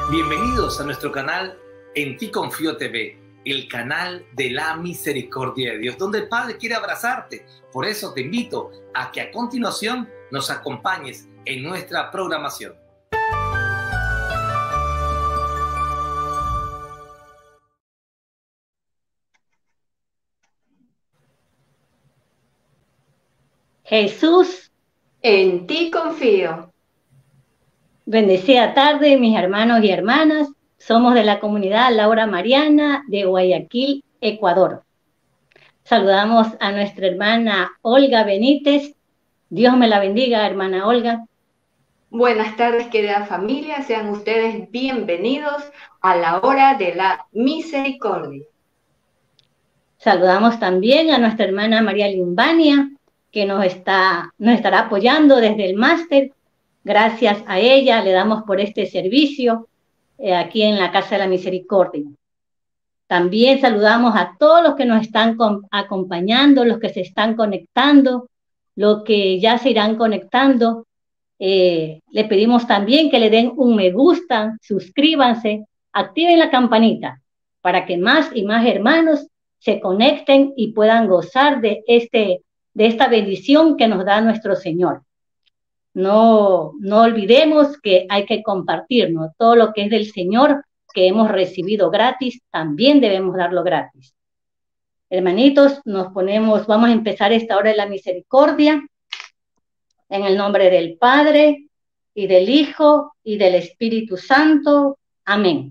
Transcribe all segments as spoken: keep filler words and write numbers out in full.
Bienvenidos a nuestro canal En Ti Confío T V, el canal de la misericordia de Dios, donde el Padre quiere abrazarte. Por eso te invito a que a continuación nos acompañes en nuestra programación. Jesús, en ti confío. Bendecida tarde, mis hermanos y hermanas. Somos de la comunidad Laura Mariana de Guayaquil, Ecuador. Saludamos a nuestra hermana Olga Benítez. Dios me la bendiga, hermana Olga. Buenas tardes, querida familia. Sean ustedes bienvenidos a la hora de la misericordia. Saludamos también a nuestra hermana María Limbania, que nos, está, nos estará apoyando desde el máster. Gracias a ella le damos por este servicio eh, aquí en la Casa de la Misericordia. También saludamos a todos los que nos están acompañando, los que se están conectando, los que ya se irán conectando. Eh, le pedimos también que le den un me gusta, suscríbanse, activen la campanita para que más y más hermanos se conecten y puedan gozar de, este, de esta bendición que nos da nuestro Señor. No, no olvidemos que hay que compartirnos todo lo que es del Señor que hemos recibido gratis, también debemos darlo gratis. Hermanitos, nos ponemos, vamos a empezar esta hora de la misericordia en el nombre del Padre y del Hijo y del Espíritu Santo. Amén.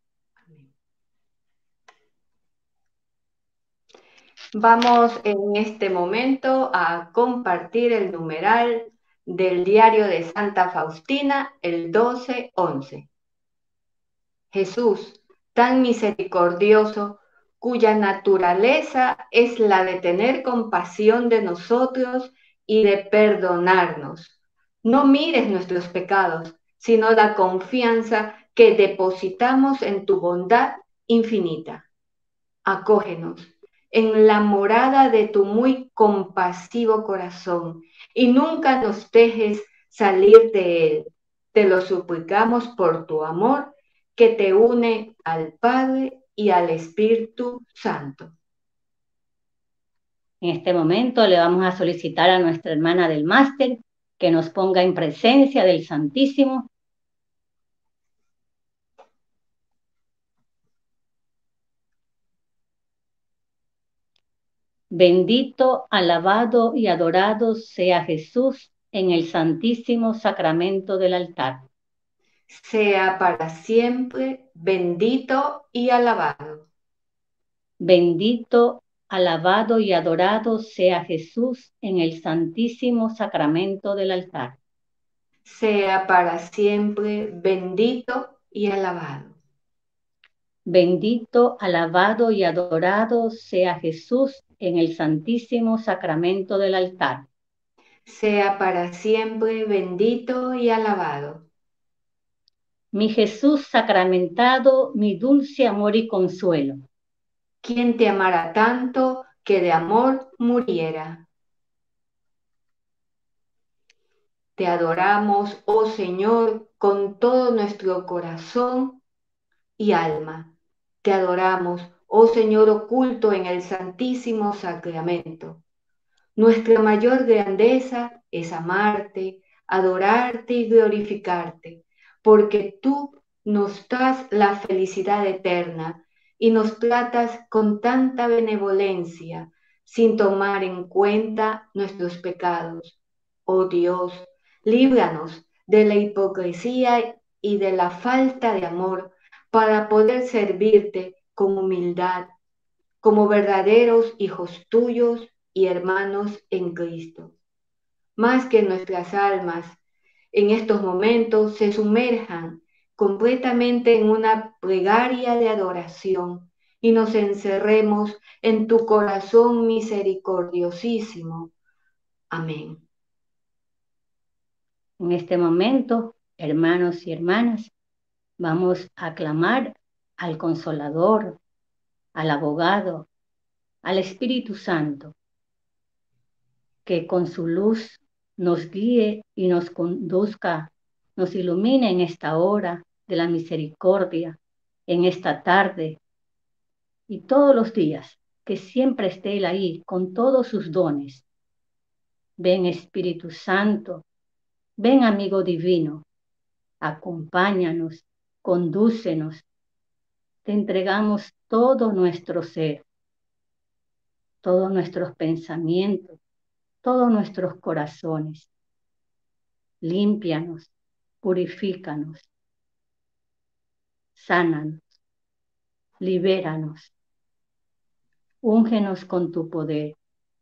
Vamos en este momento a compartir el numeral del diario de Santa Faustina, el doce once. Jesús, tan misericordioso, cuya naturaleza es la de tener compasión de nosotros y de perdonarnos. No mires nuestros pecados, sino la confianza que depositamos en tu bondad infinita. Acógenos en la morada de tu muy compasivo corazón y nunca nos dejes salir de él. Te lo suplicamos por tu amor que te une al Padre y al Espíritu Santo. En este momento le vamos a solicitar a nuestra hermana del máster que nos ponga en presencia del Santísimo. Bendito, alabado y adorado sea Jesús en el santísimo sacramento del altar. Sea para siempre bendito y alabado. Bendito, alabado y adorado sea Jesús en el santísimo sacramento del altar. Sea para siempre bendito y alabado. Bendito, alabado y adorado sea Jesús en el santísimo sacramento del altar. Sea para siempre bendito y alabado. Mi Jesús sacramentado, mi dulce amor y consuelo. ¿Quién te amara tanto que de amor muriera? Te adoramos, oh Señor, con todo nuestro corazón y alma. Te adoramos, oh Señor, oculto en el Santísimo Sacramento. Nuestra mayor grandeza es amarte, adorarte y glorificarte, porque tú nos das la felicidad eterna y nos tratas con tanta benevolencia, sin tomar en cuenta nuestros pecados. Oh Dios, líbranos de la hipocresía y de la falta de amor para poder servirte con humildad, como verdaderos hijos tuyos y hermanos en Cristo. Más que nuestras almas en estos momentos se sumerjan completamente en una plegaria de adoración y nos encerremos en tu corazón misericordiosísimo. Amén. En este momento, hermanos y hermanas, vamos a clamar al Consolador, al Abogado, al Espíritu Santo, que con su luz nos guíe y nos conduzca, nos ilumine en esta hora de la misericordia en esta tarde y todos los días, que siempre esté Él ahí con todos sus dones. Ven Espíritu Santo, ven amigo divino, acompáñanos, condúcenos. Te entregamos todo nuestro ser, todos nuestros pensamientos, todos nuestros corazones. Límpianos, purifícanos, sánanos, libéranos, úngenos con tu poder.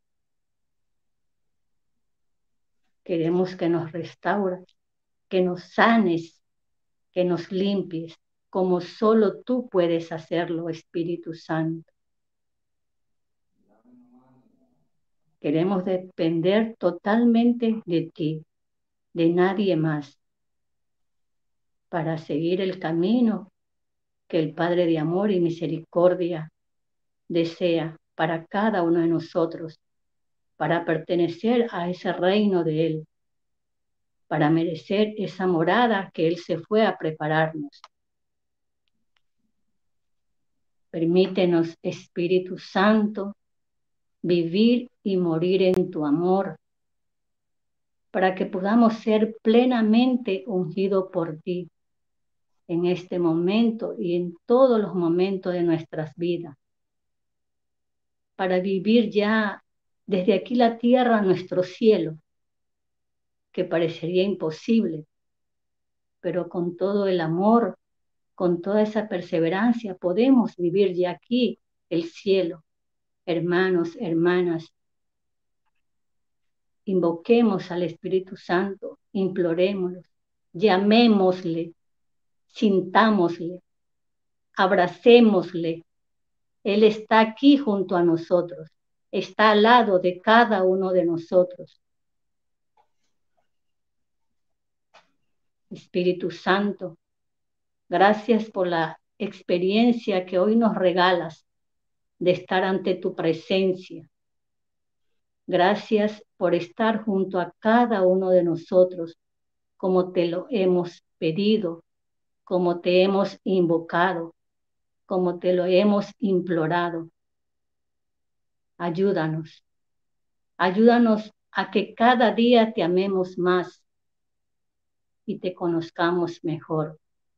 Queremos que nos restaures, que nos sanes, que nos limpies, como solo tú puedes hacerlo, Espíritu Santo. Queremos depender totalmente de ti, de nadie más, para seguir el camino que el Padre de amor y misericordia desea para cada uno de nosotros, para pertenecer a ese reino de Él, para merecer esa morada que Él se fue a prepararnos. Permítenos, Espíritu Santo, vivir y morir en tu amor, para que podamos ser plenamente ungidos por ti en este momento y en todos los momentos de nuestras vidas, para vivir ya desde aquí la tierra nuestro cielo, que parecería imposible, pero con todo el amor, con toda esa perseverancia, podemos vivir ya aquí el cielo. Hermanos, hermanas, invoquemos al Espíritu Santo, implorémoslo, llamémosle, sintámosle, abracémosle. Él está aquí junto a nosotros, está al lado de cada uno de nosotros. Espíritu Santo, gracias por la experiencia que hoy nos regalas de estar ante tu presencia. Gracias por estar junto a cada uno de nosotros, como te lo hemos pedido, como te hemos invocado, como te lo hemos implorado. Ayúdanos, ayúdanos a que cada día te amemos más y te conozcamos mejor.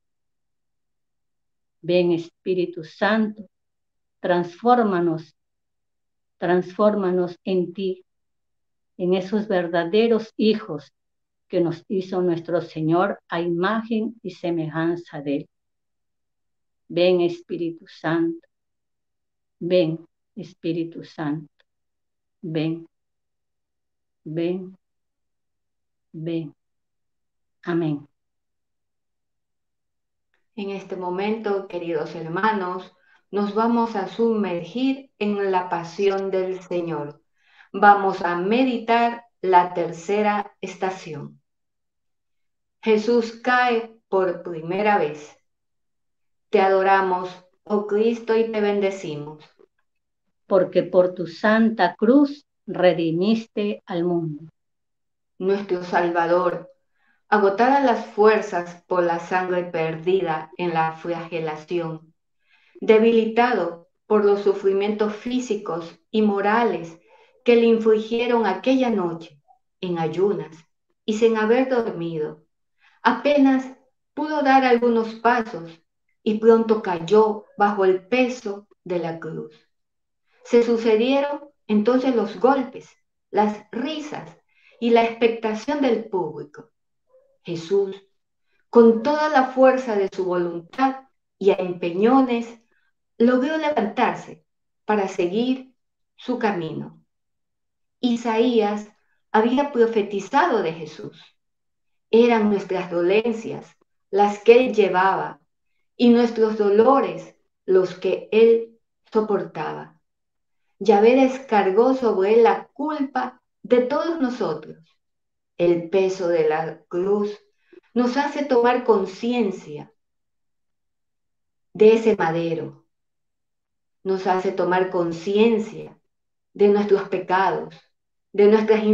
Ven Espíritu Santo, transfórmanos, transfórmanos en ti, en esos verdaderos hijos que nos hizo nuestro Señor a imagen y semejanza de Él. Ven Espíritu Santo, ven Espíritu Santo, ven, ven, ven. Amén. En este momento, queridos hermanos, nos vamos a sumergir en la pasión del Señor. Vamos a meditar la tercera estación. Jesús cae por primera vez. Te adoramos, oh Cristo, y te bendecimos. Porque por tu santa cruz redimiste al mundo. Nuestro Salvador, agotadas las fuerzas por la sangre perdida en la flagelación, debilitado por los sufrimientos físicos y morales que le infligieron aquella noche en ayunas y sin haber dormido, apenas pudo dar algunos pasos y pronto cayó bajo el peso de la cruz. Se sucedieron entonces los golpes, las risas y la expectación del público. Jesús, con toda la fuerza de su voluntad y a empeñones, logró levantarse para seguir su camino. Isaías había profetizado de Jesús. Eran nuestras dolencias las que Él llevaba y nuestros dolores los que Él soportaba. Yahvé descargó sobre Él la culpa de todos nosotros. El peso de la cruz nos hace tomar conciencia de ese madero. Nos hace tomar conciencia de nuestros pecados, de nuestras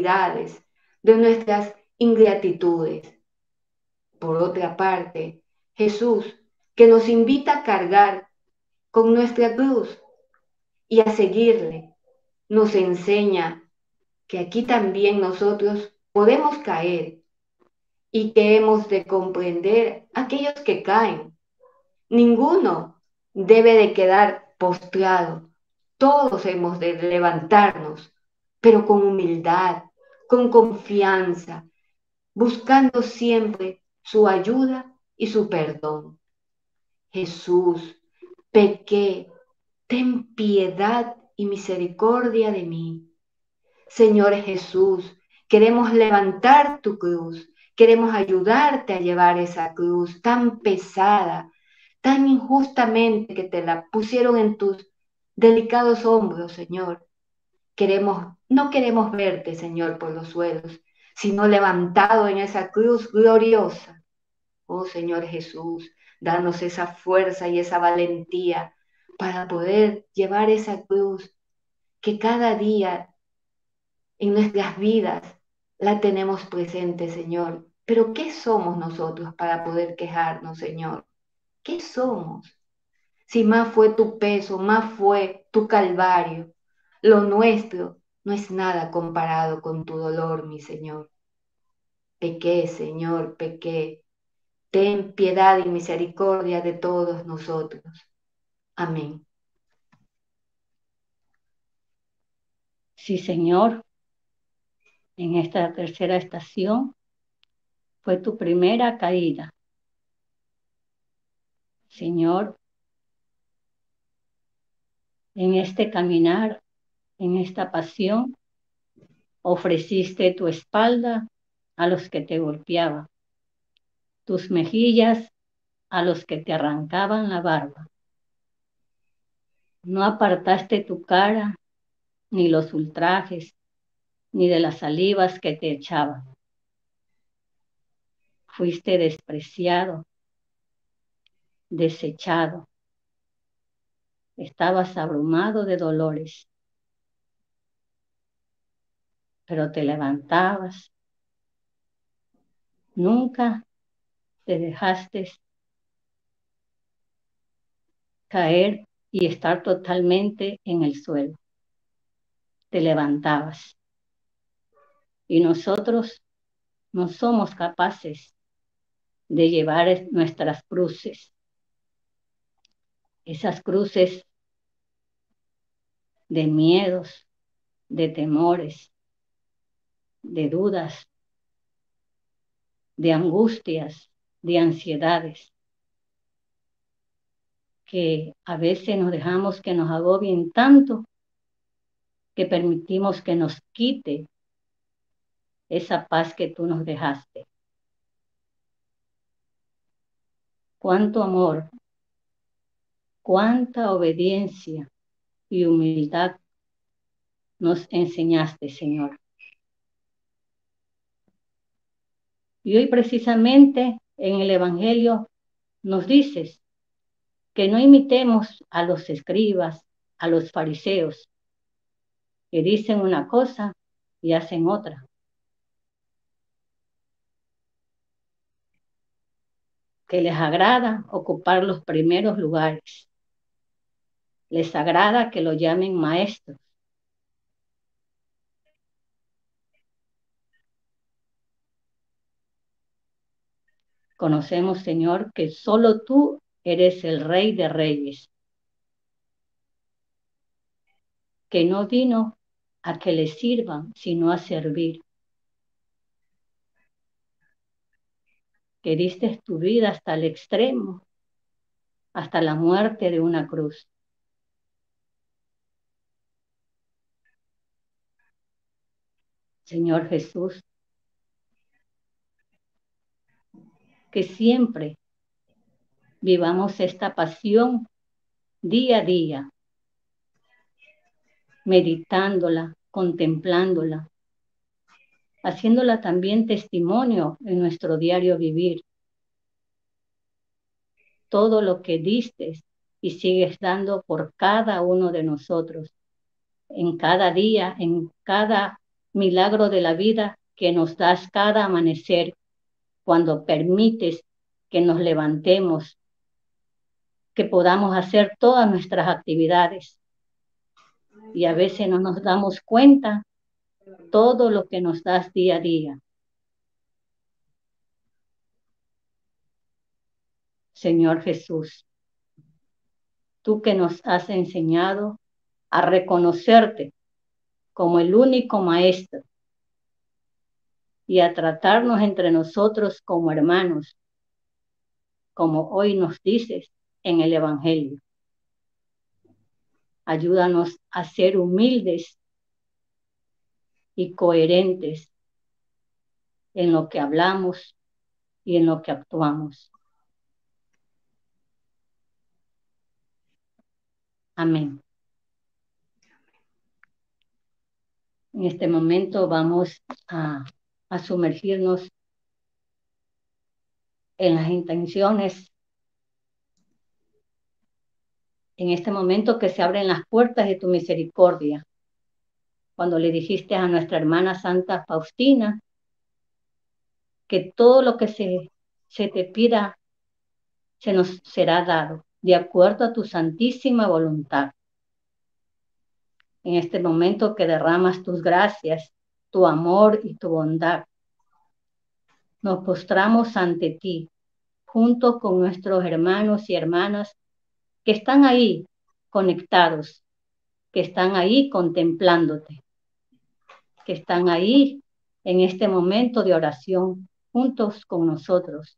infidelidades, de nuestras ingratitudes. Por otra parte, Jesús, que nos invita a cargar con nuestra cruz y a seguirle. Nos enseña que aquí también nosotros podemos caer y que hemos de comprender a aquellos que caen. Ninguno debe de quedar postrado. Todos hemos de levantarnos, pero con humildad, con confianza, buscando siempre su ayuda y su perdón. Jesús, pequé, ten piedad y misericordia de mí. Señor Jesús, queremos levantar tu cruz, queremos ayudarte a llevar esa cruz tan pesada, tan injustamente que te la pusieron en tus delicados hombros, Señor. Queremos, no queremos verte, Señor, por los suelos, sino levantado en esa cruz gloriosa. Oh Señor Jesús, danos esa fuerza y esa valentía para poder llevar esa cruz que cada día en nuestras vidas la tenemos presente, Señor. Pero ¿qué somos nosotros para poder quejarnos, Señor? ¿Qué somos? Si más fue tu peso, más fue tu calvario, lo nuestro no es nada comparado con tu dolor, mi Señor. Pequé, Señor, pequé. Ten piedad y misericordia de todos nosotros. Amén. Sí, Señor, en esta tercera estación fue tu primera caída. Señor, en este caminar, en esta pasión, ofreciste tu espalda a los que te golpeaban, tus mejillas a los que te arrancaban la barba. No apartaste tu cara, ni los ultrajes, ni de las salivas que te echaban. Fuiste despreciado, desechado. Estabas abrumado de dolores, pero te levantabas. Nunca te dejaste caer y estar totalmente en el suelo. Te levantabas. Y nosotros no somos capaces de llevar nuestras cruces. Esas cruces de miedos, de temores, de dudas, de angustias, de ansiedades, que a veces nos dejamos que nos agobien tanto que permitimos que nos quite esa paz que tú nos dejaste. Cuánto amor, cuánta obediencia y humildad nos enseñaste, Señor. Y hoy precisamente en el Evangelio nos dices que no imitemos a los escribas, a los fariseos, que dicen una cosa y hacen otra. Que les agrada ocupar los primeros lugares. Les agrada que lo llamen maestros. Conocemos, Señor, que solo tú eres el Rey de Reyes, que no vino a que le sirvan, sino a servir. Que diste tu vida hasta el extremo, hasta la muerte de una cruz. Señor Jesús, que siempre vivamos esta pasión día a día, meditándola, contemplándola, haciéndola también testimonio en nuestro diario vivir. Todo lo que diste y sigues dando por cada uno de nosotros, en cada día, en cada milagro de la vida que nos das cada amanecer, cuando permites que nos levantemos, que podamos hacer todas nuestras actividades. Y a veces no nos damos cuenta todo lo que nos das día a día. Señor Jesús, tú que nos has enseñado a reconocerte como el único maestro y a tratarnos entre nosotros como hermanos, como hoy nos dices en el Evangelio. Ayúdanos a ser humildes y coherentes en lo que hablamos y en lo que actuamos. Amén. En este momento vamos a, a sumergirnos en las intenciones. En este momento que se abren las puertas de tu misericordia. Cuando le dijiste a nuestra hermana Santa Faustina que todo lo que se, se te pida se nos será dado, de acuerdo a tu santísima voluntad. En este momento que derramas tus gracias, tu amor y tu bondad, nos postramos ante ti, junto con nuestros hermanos y hermanas que están ahí conectados, que están ahí contemplándote, que están ahí en este momento de oración juntos con nosotros.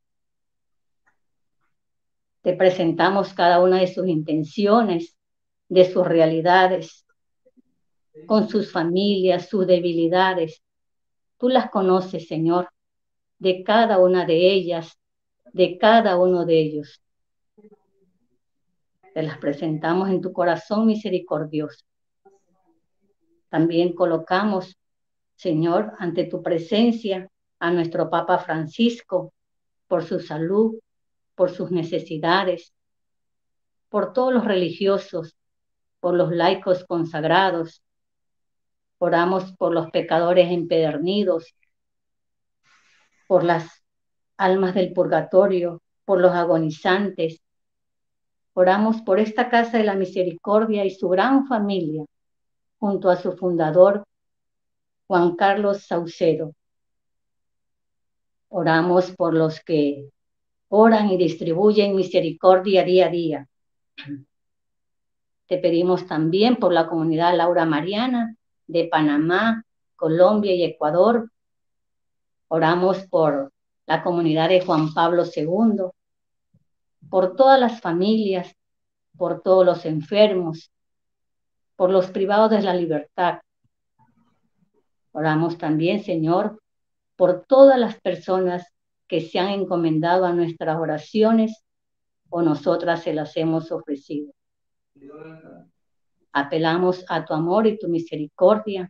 Te presentamos cada una de sus intenciones, de sus realidades, con sus familias, sus debilidades. Tú las conoces, Señor, de cada una de ellas, de cada uno de ellos. Te las presentamos en tu corazón misericordioso. También colocamos, Señor, ante tu presencia a nuestro Papa Francisco, por su salud, por sus necesidades, por todos los religiosos, por los laicos consagrados. Oramos por los pecadores empedernidos, por las almas del purgatorio, por los agonizantes. Oramos por esta Casa de la Misericordia y su gran familia, junto a su fundador, Juan Carlos Saucedo. Oramos por los que oran y distribuyen misericordia día a día. Te pedimos también por la comunidad Laura Mariana de Panamá, Colombia y Ecuador. Oramos por la comunidad de Juan Pablo segundo, por todas las familias, por todos los enfermos, por los privados de la libertad. Oramos también, Señor, por todas las personas que se han encomendado a nuestras oraciones o nosotras se las hemos ofrecido. Apelamos a tu amor y tu misericordia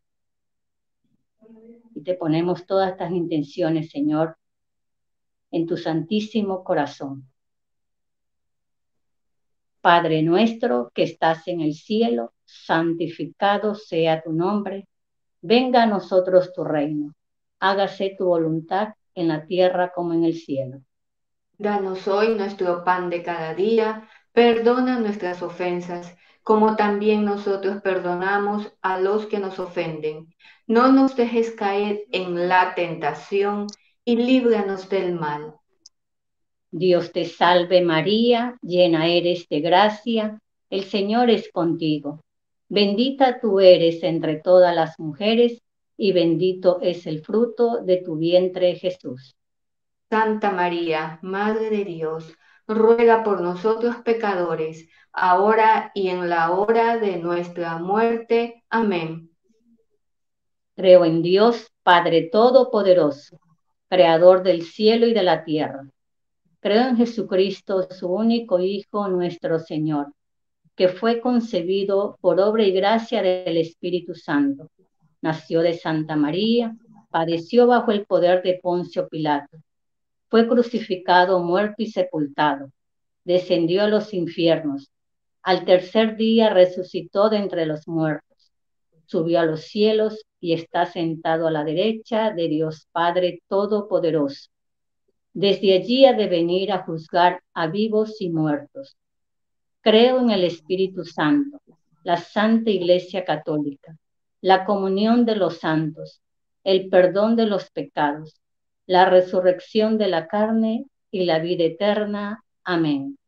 y te ponemos todas estas intenciones, Señor, en tu santísimo corazón. Padre nuestro que estás en el cielo, santificado sea tu nombre. Venga a nosotros tu reino. Hágase tu voluntad en la tierra como en el cielo. Danos hoy nuestro pan de cada día. Perdona nuestras ofensas, como también nosotros perdonamos a los que nos ofenden. No nos dejes caer en la tentación y líbranos del mal. Dios te salve María, llena eres de gracia, el Señor es contigo. Bendita tú eres entre todas las mujeres y bendito es el fruto de tu vientre, Jesús. Santa María, Madre de Dios, ruega por nosotros pecadores, ahora y en la hora de nuestra muerte. Amén. Creo en Dios, Padre Todopoderoso, Creador del cielo y de la tierra. Creo en Jesucristo, su único Hijo, nuestro Señor, que fue concebido por obra y gracia del Espíritu Santo. Nació de Santa María, padeció bajo el poder de Poncio Pilato. Fue crucificado, muerto y sepultado. Descendió a los infiernos. Al tercer día resucitó de entre los muertos. Subió a los cielos y está sentado a la derecha de Dios Padre Todopoderoso. Desde allí ha de venir a juzgar a vivos y muertos. Creo en el Espíritu Santo, la Santa Iglesia Católica, la comunión de los santos, el perdón de los pecados, la resurrección de la carne y la vida eterna. Amén.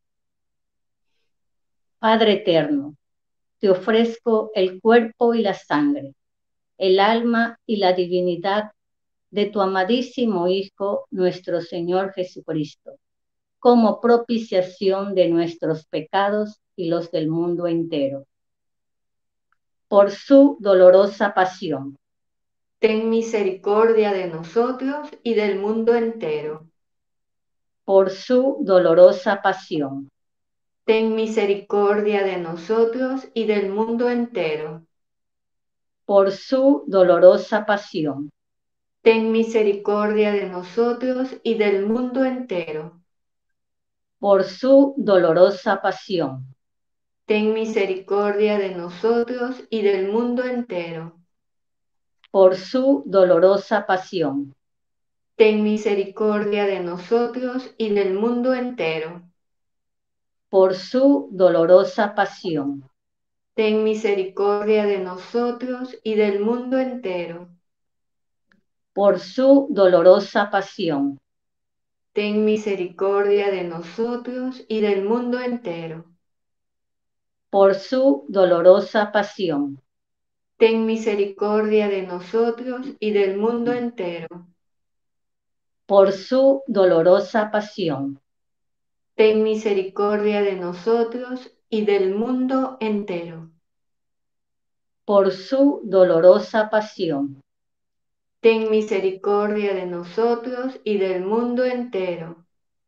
Padre eterno, te ofrezco el cuerpo y la sangre, el alma y la divinidad de tu amadísimo Hijo, nuestro Señor Jesucristo, como propiciación de nuestros pecados y los del mundo entero. Por su dolorosa pasión, ten misericordia de nosotros y del mundo entero. Por su dolorosa pasión, ten misericordia de nosotros y del mundo entero. Por su dolorosa pasión, ten misericordia de nosotros y del mundo entero. Por su dolorosa pasión, ten misericordia de nosotros y del mundo entero. Por su dolorosa pasión, ten misericordia de nosotros y del mundo entero. Por su dolorosa pasión, ten misericordia de nosotros y del mundo entero. Por su dolorosa pasión, ten misericordia de nosotros y del mundo entero. Por su dolorosa pasión, ten misericordia de nosotros y del mundo entero. Por su dolorosa pasión, ten misericordia de nosotros y del mundo entero. Por su dolorosa pasión, ten misericordia de nosotros y del mundo entero.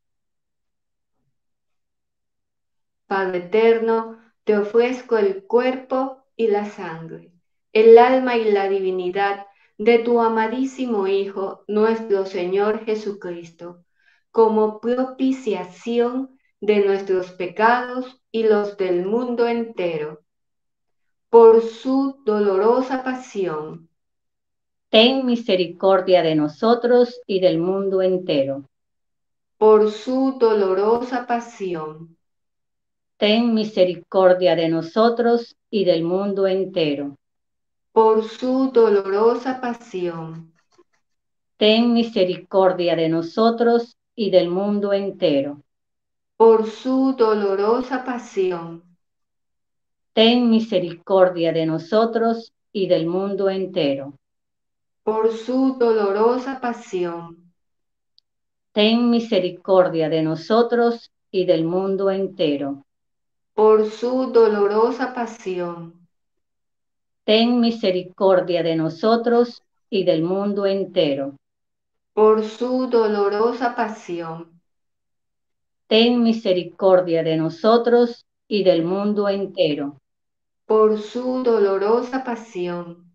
Padre eterno, te ofrezco el cuerpo y la sangre, el alma y la divinidad de tu amadísimo Hijo, nuestro Señor Jesucristo, como propiciación de nuestros pecados y los del mundo entero. Por su dolorosa pasión, ten misericordia de nosotros y del mundo entero. por su dolorosa pasión, Ten misericordia de nosotros y del mundo entero. por su dolorosa pasión, Ten misericordia de nosotros y del mundo entero. por su dolorosa pasión, Ten misericordia de nosotros y del mundo entero. por su dolorosa pasión, Ten misericordia de nosotros y del mundo entero. por su dolorosa pasión, Ten misericordia de nosotros y del mundo entero. por su dolorosa pasión, Ten misericordia de nosotros y del mundo entero. por su dolorosa pasión,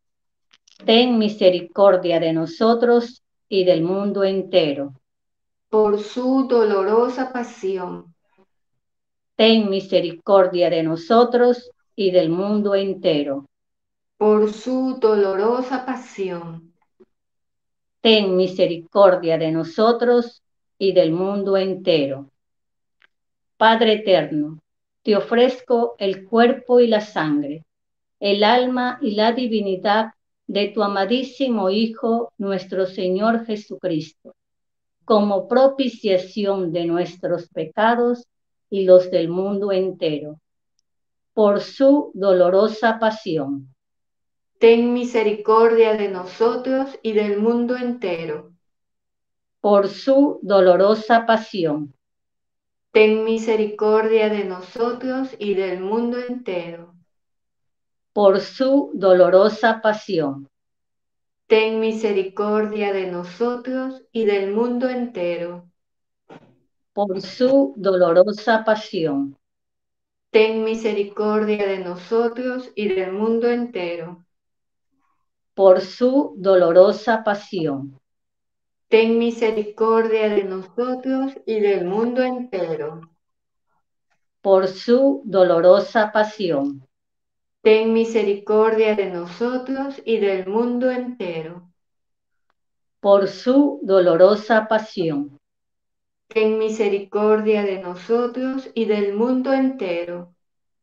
Ten misericordia de nosotros y del mundo entero. por su dolorosa pasión, Ten misericordia de nosotros y del mundo entero. por su dolorosa pasión, Ten misericordia de nosotros y del mundo entero. Padre eterno, te ofrezco el cuerpo y la sangre, el alma y la divinidad de tu amadísimo Hijo, nuestro Señor Jesucristo, como propiciación de nuestros pecados y los del mundo entero, por su dolorosa pasión. ten misericordia de nosotros y del mundo entero. Por su dolorosa pasión. Ten misericordia de nosotros y del mundo entero. Por su dolorosa pasión. Ten misericordia de nosotros y del mundo entero. Por su dolorosa pasión. Ten misericordia de nosotros y del mundo entero. Por su dolorosa pasión. Ten misericordia de nosotros y del mundo entero. Por su dolorosa pasión. Ten misericordia de nosotros y del mundo entero. Por su dolorosa pasión. ten misericordia de nosotros y del mundo entero.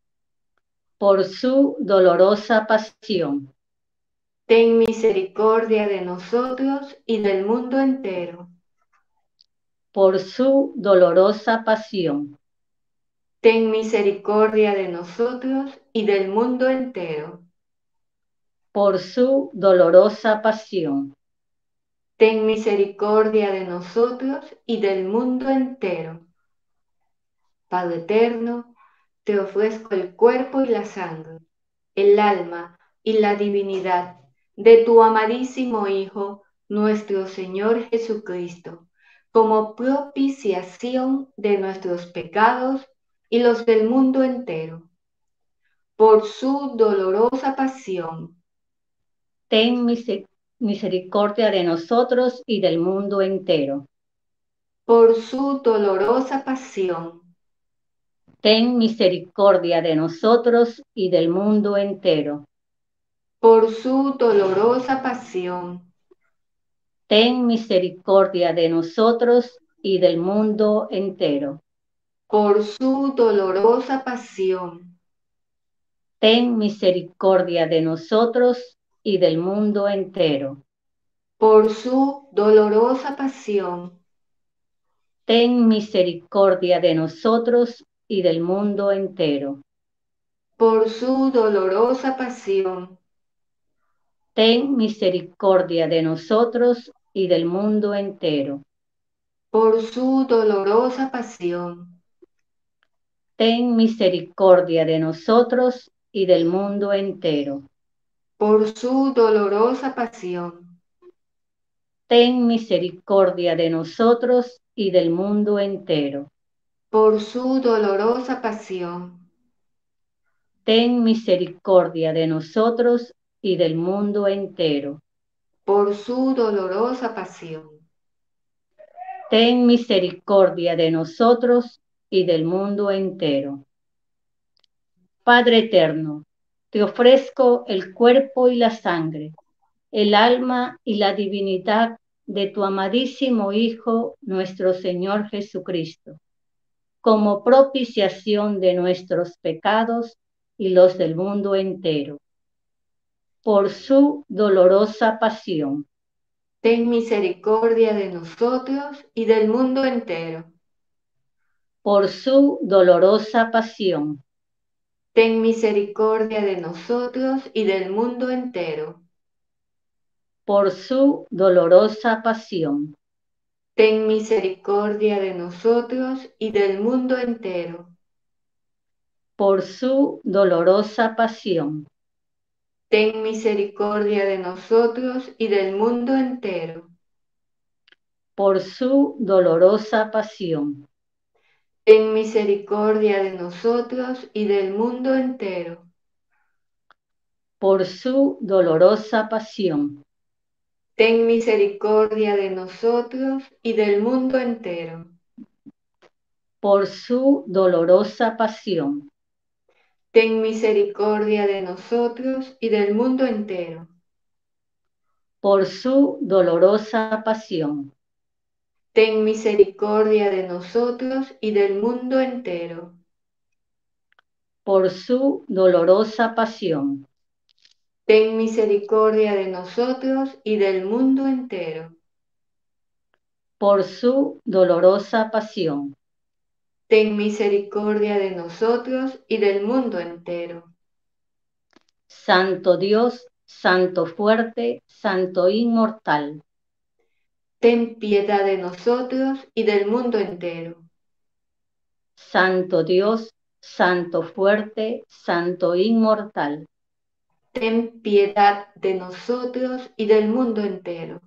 Por su dolorosa pasión, Ten misericordia de nosotros y del mundo entero. por su dolorosa pasión, Ten misericordia de nosotros y del mundo entero. por su dolorosa pasión, Ten misericordia de nosotros y del mundo entero. Padre eterno, te ofrezco el cuerpo y la sangre, el alma y la divinidad de tu amadísimo Hijo, nuestro Señor Jesucristo, como propiciación de nuestros pecados y los del mundo entero. Por su dolorosa pasión, ten misericordia de nosotros y del mundo entero. por su dolorosa pasión, Ten misericordia de nosotros y del mundo entero. por su dolorosa pasión, Ten misericordia de nosotros y del mundo entero. por su dolorosa pasión, Ten misericordia de nosotros y del mundo entero. por su dolorosa pasión, Ten misericordia de nosotros y del mundo entero. por su dolorosa pasión, Ten misericordia de nosotros y del mundo entero. por su dolorosa pasión, Ten misericordia de nosotros y del mundo entero. por su dolorosa pasión, Ten misericordia de nosotros y del mundo entero. por su dolorosa pasión, Ten misericordia de nosotros y del mundo entero. por su dolorosa pasión, Ten misericordia de nosotros y del mundo entero. Padre eterno, te ofrezco el cuerpo y la sangre, el alma y la divinidad de tu amadísimo Hijo, nuestro Señor Jesucristo, como propiciación de nuestros pecados y los del mundo entero. Por su dolorosa pasión, ten misericordia de nosotros y del mundo entero. por su dolorosa pasión, Ten misericordia de nosotros y del mundo entero. por su dolorosa pasión, Ten misericordia de nosotros y del mundo entero. por su dolorosa pasión, Ten misericordia de nosotros y del mundo entero. por su dolorosa pasión, Ten misericordia de nosotros y del mundo entero. por su dolorosa pasión, Ten misericordia de nosotros y del mundo entero. por su dolorosa pasión, Ten misericordia de nosotros y del mundo entero. por su dolorosa pasión, Ten misericordia de nosotros y del mundo entero. por su dolorosa pasión, Ten misericordia de nosotros y del mundo entero. por su dolorosa pasión, Ten misericordia de nosotros y del mundo entero. Santo Dios, Santo fuerte, Santo inmortal, Ten piedad de nosotros y del mundo entero. Santo Dios, Santo fuerte, Santo inmortal, Ten piedad de nosotros y del mundo entero.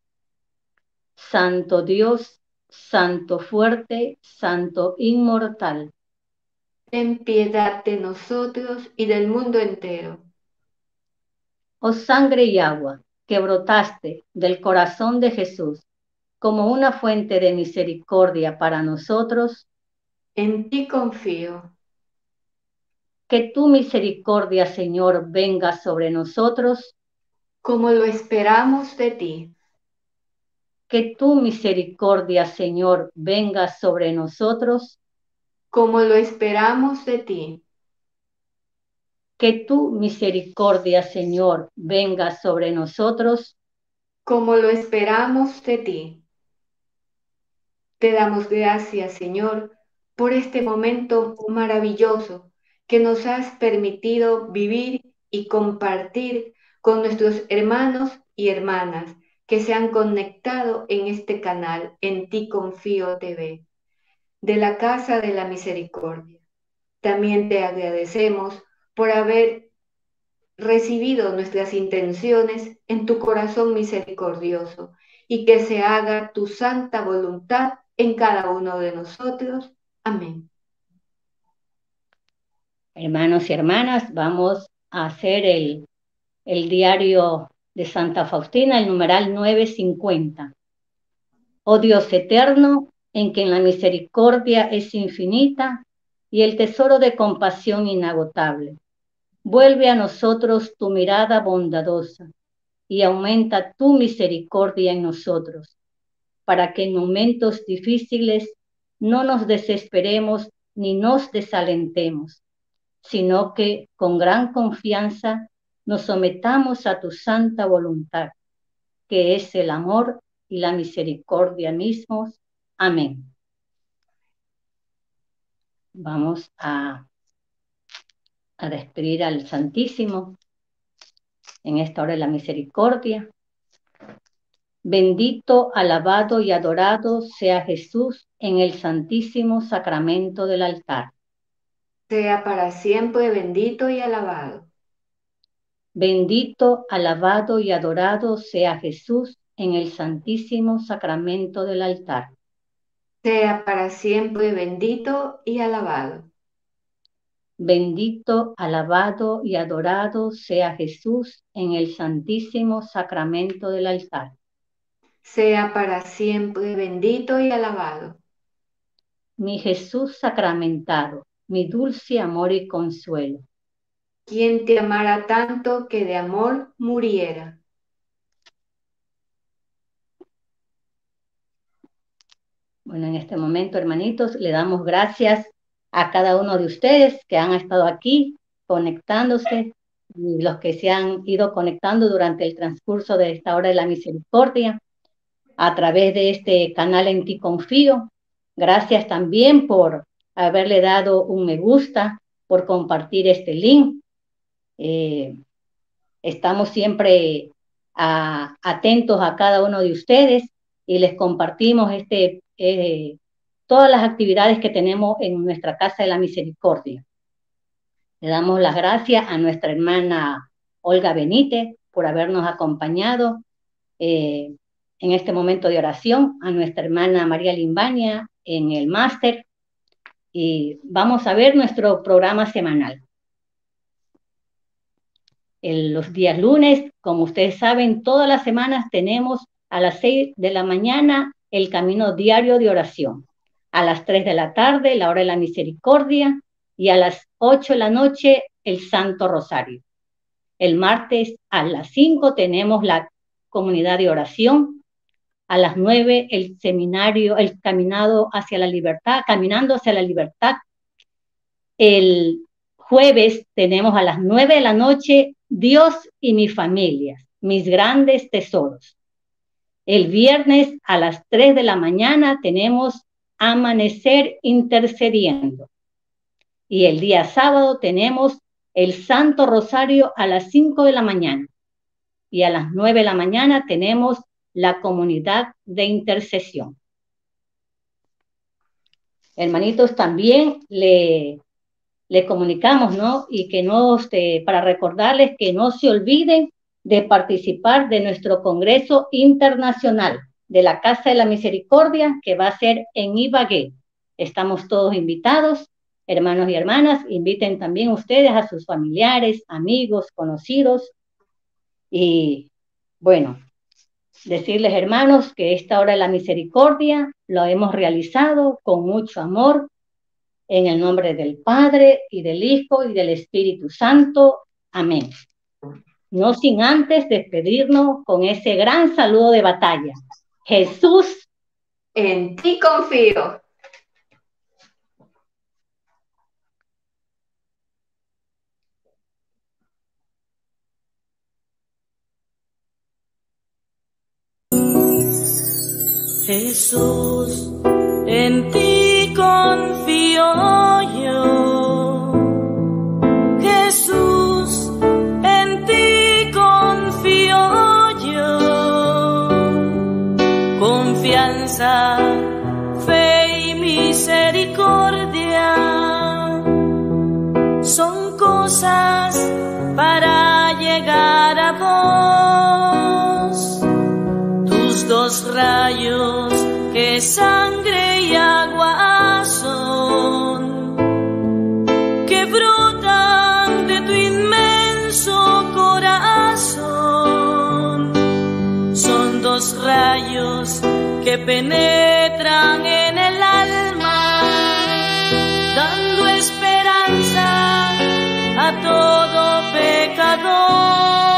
Santo Dios, Santo fuerte, Santo inmortal, Ten piedad de nosotros y del mundo entero. oh sangre y agua que brotaste del corazón de Jesús como una fuente de misericordia para nosotros, En ti confío. que tu misericordia, Señor, venga sobre nosotros, Como lo esperamos de ti. Que tu misericordia, Señor, venga sobre nosotros, como lo esperamos de ti. Que tu misericordia, Señor, venga sobre nosotros, como lo esperamos de ti. Te damos gracias, Señor, por este momento maravilloso que nos has permitido vivir y compartir con nuestros hermanos y hermanas que se han conectado en este canal, En Ti Confío T V, de la Casa de la Misericordia. También te agradecemos por haber recibido nuestras intenciones en tu corazón misericordioso y que se haga tu santa voluntad en cada uno de nosotros. Amén. Hermanos y hermanas, vamos a hacer el, el diario de Santa Faustina, el numeral novecientos cincuenta. Oh Dios eterno, en quien la misericordia es infinita y el tesoro de compasión inagotable, vuelve a nosotros tu mirada bondadosa y aumenta tu misericordia en nosotros, para que en momentos difíciles no nos desesperemos ni nos desalentemos, sino que con gran confianza nos sometamos a tu santa voluntad, que es el amor y la misericordia mismos. Amén. Vamos a, a despedir al Santísimo en esta hora de la misericordia. Bendito, alabado y adorado sea Jesús en el santísimo sacramento del altar. Sea para siempre bendito y alabado. Bendito, alabado y adorado sea Jesús en el santísimo sacramento del altar. Sea para siempre bendito y alabado. Bendito, alabado y adorado sea Jesús en el santísimo sacramento del altar. Sea para siempre bendito y alabado. Mi Jesús sacramentado, mi dulce amor y consuelo. ¿Quién te amara tanto que de amor muriera? Bueno, en este momento, hermanitos, le damos gracias a cada uno de ustedes que han estado aquí conectándose y los que se han ido conectando durante el transcurso de esta hora de la misericordia a través de este canal En Ti Confío. Gracias también por haberle dado un me gusta, por compartir este link. Eh, estamos siempre a, atentos a cada uno de ustedes y les compartimos este, eh, todas las actividades que tenemos en nuestra Casa de la Misericordia. Le damos las gracias a nuestra hermana Olga Benítez por habernos acompañado eh, en este momento de oración, a nuestra hermana María Limbania en el máster, y vamos a ver nuestro programa semanal. En los días lunes, como ustedes saben, todas las semanas tenemos a las seis de la mañana el camino diario de oración, a las tres de la tarde la hora de la misericordia y a las ocho de la noche el Santo Rosario. El martes a las cinco tenemos la comunidad de oración, a las nueve el seminario, el caminado hacia la libertad, caminando hacia la libertad. El jueves tenemos a las nueve de la noche Dios y mi familia, mis grandes tesoros. El viernes a las tres de la mañana tenemos Amanecer intercediendo. Y el día sábado tenemos el Santo Rosario a las cinco de la mañana. Y a las nueve de la mañana tenemos la comunidad de intercesión. Hermanitos, también le, le comunicamos, ¿no? Y que no, este, para recordarles que no se olviden de participar de nuestro Congreso Internacional de la Casa de la Misericordia, que va a ser en Ibagué. Estamos todos invitados, hermanos y hermanas. Inviten también ustedes a sus familiares, amigos, conocidos. Y bueno, decirles, hermanos, que esta hora de la misericordia lo hemos realizado con mucho amor, en el nombre del Padre, y del Hijo, y del Espíritu Santo. Amén. No sin antes despedirnos con ese gran saludo de batalla. Jesús, en ti confío. Jesús, en ti confío yo. Jesús, en ti confío yo. Confianza, fe y misericordia son cosas para llegar a vos. Tus dos rayos que sangre y agua son, que brotan de tu inmenso corazón. Son dos rayos que penetran en el alma, dando esperanza a todo pecador.